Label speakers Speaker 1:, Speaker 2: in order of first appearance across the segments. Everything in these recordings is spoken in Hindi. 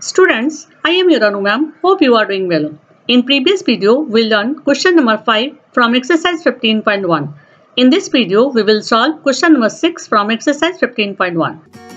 Speaker 1: Students, I am your Anu ma'am. Hope you are doing well. In previous video, we learned question number 5 from exercise 15.1. In this video, we will solve question number 6 from exercise 15.1.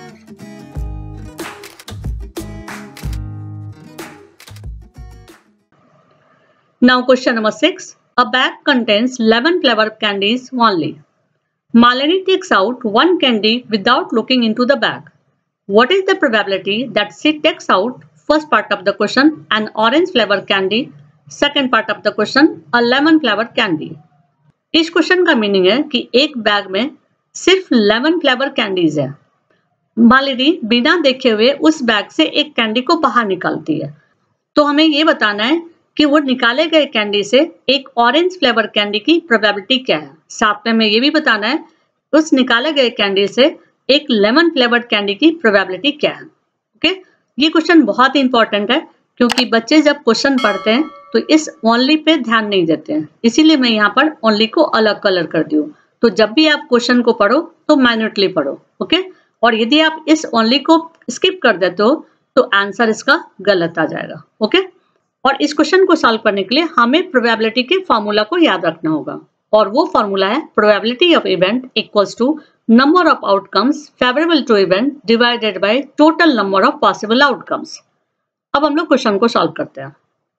Speaker 1: Now question number 6. A bag contains 11 flavor candies only. Malini takes out one candy without looking into the bag. What is the probability that she takes out first part of the question an orange flavor candy, second part of the question a lemon flavor candy? इस क्वेश्चन का मीनिंग है कि एक बैग में सिर्फ 11 फ्लेवर कैंडीज है। मालिनी बिना देखे हुए उस बैग से एक कैंडी को बाहर निकालती है, तो हमें ये बताना है कि वो निकाले गए कैंडी से एक ऑरेंज फ्लेवर कैंडी की प्रोबेबिलिटी क्या है। साथ में हमें ये भी बताना है उस निकाले गए कैंडी से एक लेमन फ्लेवर्ड कैंडी की प्रोबेबिलिटी क्या है। ओके, ये क्वेश्चन बहुत ही इंपॉर्टेंट है क्योंकि बच्चे जब क्वेश्चन पढ़ते हैं तो इस ओनली पे ध्यान नहीं देते हैं, इसीलिए मैं यहाँ पर ओनली को अलग कलर कर दी हूँ। तो जब भी आप क्वेश्चन को पढ़ो तो माइन्यूटली पढ़ो। ओके, और यदि आप इस ओनली को स्किप कर देते हो तो आंसर इसका गलत आ जाएगा। ओके, और इस क्वेश्चन को सॉल्व करने के लिए हमें प्रोबेबिलिटी के फॉर्मूला को याद रखना होगा, और वो फॉर्मूला है probability of event equals to number of outcomes favourable to event divided by total number of possible outcomes. अब हम लोग क्वेश्चन को सॉल्व करते हैं।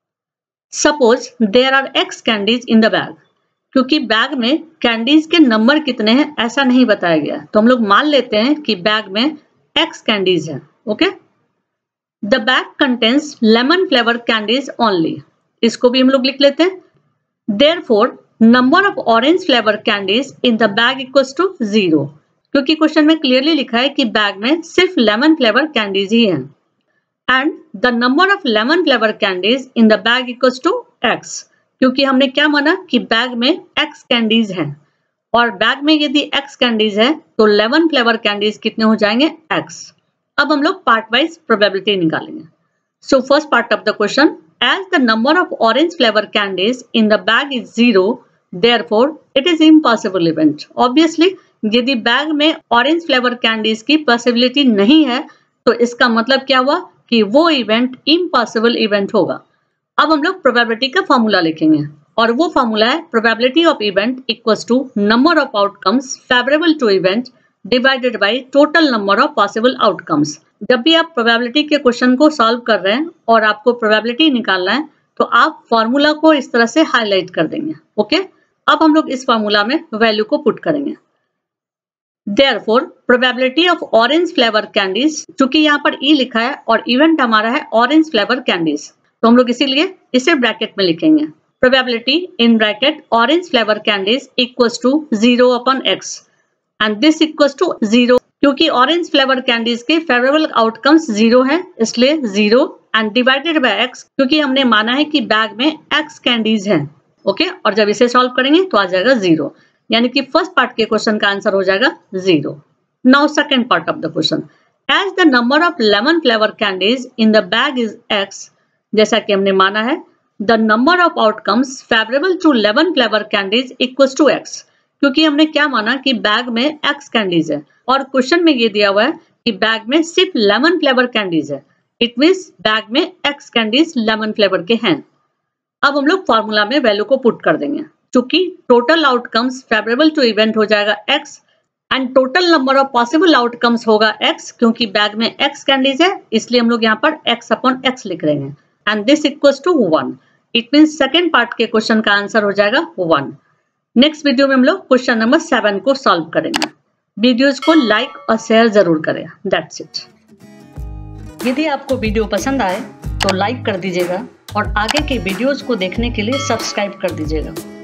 Speaker 1: Suppose there are X candies in the bag. क्योंकि बैग में कैंडीज के नंबर कितने हैं ऐसा नहीं बताया गया, तो हम लोग मान लेते हैं कि बैग में एक्स कैंडीज है। Okay, the bag contains lemon flavour candies only, इसको भी हम लोग लिख लेते हैं। Therefore number of orange flavour candies in the bag equals to 0, क्योंकि क्वेश्चन में क्लियरली लिखा है कि बैग में सिर्फ लेमन फ्लेवर कैंडीज ही हैं। And the number of lemon flavour candies in the bag equals to X, क्योंकि हमने क्या माना कि बैग में एक्स कैंडीज हैं, और बैग में यदि एक्स कैंडीज है तो लेमन फ्लेवर कैंडीज कितने हो जाएंगे एक्स। अब हम लोग पार्ट वाइज प्रोबेबिलिटी निकालेंगे। So first part of the question, as the number of orange flavor candies in the bag is 0, therefore it is impossible event. Obviously, यदि बैग में ऑरेंज फ्लेवर कैंडीज की पॉसिबिलिटी नहीं है तो इसका मतलब क्या हुआ कि वो इवेंट इम्पॉसिबल इवेंट होगा। अब हम लोग प्रोबेबिलिटी का फॉर्मूला लिखेंगे, और वो फॉर्मूला है probability of event equals to number of outcomes favourable to event divided by total number of possible outcomes. जब भी आप प्रोबेबिलिटी के क्वेश्चन को सॉल्व कर रहे हैं और आपको प्रोबेबिलिटी निकालना है तो आप फॉर्मूला को इस तरह से हाईलाइट कर देंगे। ओके, अब हम लोग इस फॉर्मूला में वैल्यू को पुट करेंगे। Therefore probability of orange flavour candies, चूंकि यहाँ पर ई लिखा है और इवेंट हमारा है ऑरेंज फ्लेवर कैंडीज, तो हम लोग इसीलिए इसे ब्रैकेट में लिखेंगे। Probability in bracket orange flavour candies equals to 0 upon X, and this equals to 0, क्योंकि ऑरेंज फ्लेवर कैंडीज के फेवरेबल आउटकम्स 0 है इसलिए 0, एंड डिवाइडेड बाय एक्स, क्योंकि हमने माना है कि बैग में एक्स कैंडीज हैं। ओके, और जब इसे सॉल्व करेंगे तो आ जाएगा 0, यानी कि फर्स्ट पार्ट के क्वेश्चन का आंसर हो जाएगा 0। Now second part of the question, as the number of lemon flavour candies in the bag is X, जैसा कि हमने माना है the number of outcomes favourable to lemon flavour candies equals to X, क्योंकि हमने क्या माना कि बैग में एक्स कैंडीज है और क्वेश्चन में ये दिया हुआ है कि बैग में सिर्फ लेमन फ्लेवर कैंडीज है, इट मींस बैग में एक्स कैंडीज लेमन फ्लेवर के हैं। अब हम लोग फॉर्मूला में वैल्यू को पुट कर देंगे, क्योंकि total outcomes favourable to event हो जाएगा X and total number of possible outcomes होगा एक्स, क्योंकि बैग में एक्स कैंडीज है इसलिए हम लोग यहाँ पर एक्स अपॉन एक्स लिख रहे हैं, and this equals to 1, it means second part के क्वेश्चन का आंसर हो जाएगा 1। नेक्स्ट वीडियो में हम लोग क्वेश्चन नंबर 7 को सॉल्व करेंगे। वीडियोस को लाइक और शेयर जरूर करें। That's it. यदि आपको वीडियो पसंद आए तो लाइक कर दीजिएगा और आगे के वीडियोस को देखने के लिए सब्सक्राइब कर दीजिएगा।